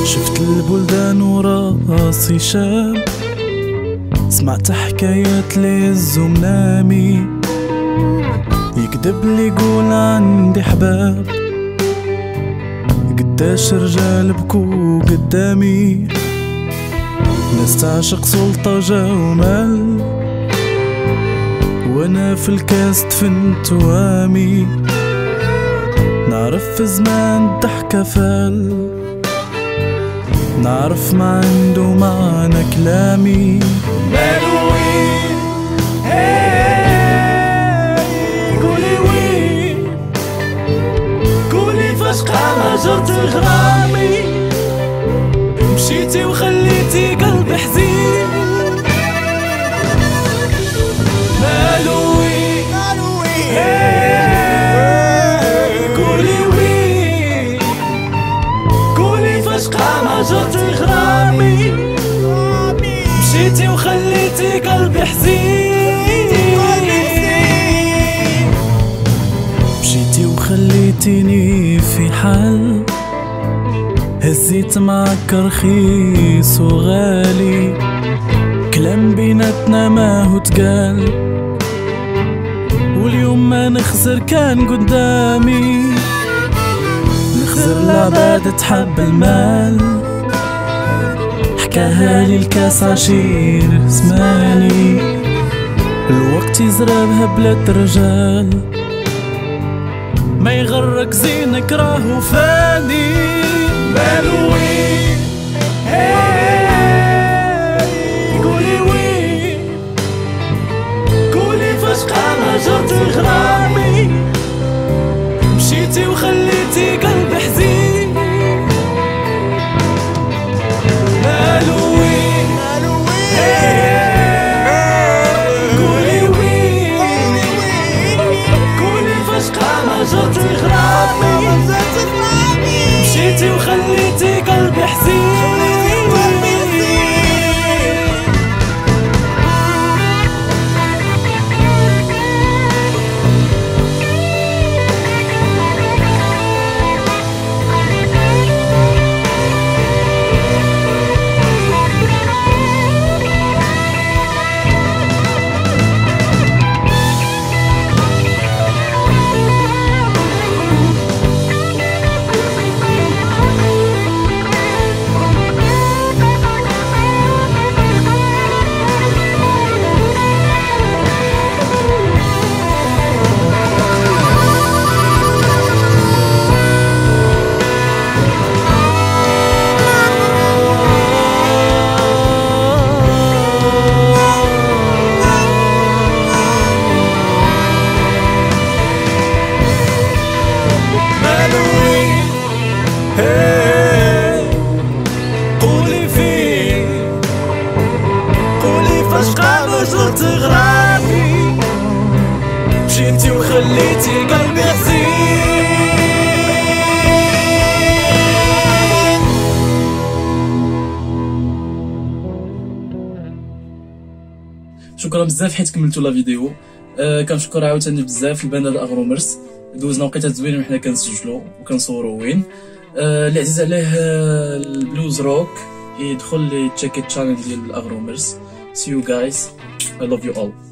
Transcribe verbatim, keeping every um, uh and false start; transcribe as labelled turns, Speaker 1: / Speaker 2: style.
Speaker 1: شفت البلدان وراسي شاب، سمعت حكايات لز ومنامي، يكذب لي يقول عندي حباب، قداش رجال بكو قدامي، ناس تعشق سلطة جا ومال، وانا في الكاس دفنت وامي، نعرف في زمان الضحكة فال، نعرف ما عنده معنى كلامي.
Speaker 2: مالو وين قولي وين، قولي فاش قام جرت غرامي، مشيتي وخليتي قلبي حزين. مالو وين قولي وين، قولي فاش قام جرت غرامي، مشيتي وخليتي قلبي حزين.
Speaker 1: مشيتي وخليتيني في حال، هزيت معك رخيص وغالي، كلام بيناتنا ما هو تقال، واليوم ما نخسر كان قدامي، نخسر العباد تحب المال، حكاها لي الكاس عشير زماني، الوقت يزربها بلاد رجال، ما يغرك زينك راهو فاني.
Speaker 2: مالو وين قولي وين، قولي فاش قام جرت غرامي، مشيتي وخليتي قلبي حزين. مالو وين قولي وين، قولي فاش قام جرت غرامي، مشيتي وخليتي قلبي حزين. قولي فين، قولي فاش قام جرت غرامي، مشيتي وخليتي قلبي حزين.
Speaker 1: شكرا بزاف حيت كملتوا لا فيديو. أه كنشكر عاوتاني بزاف البنات الاغرومرز، دوزنا وقيته زوينين وحنا كنسجلوا وكنصوروا وين. أه اللي عزيز عليه البلوز روك يدخل لي تشيك الشانل ديال الاغرومرز. See you guys, I love you all.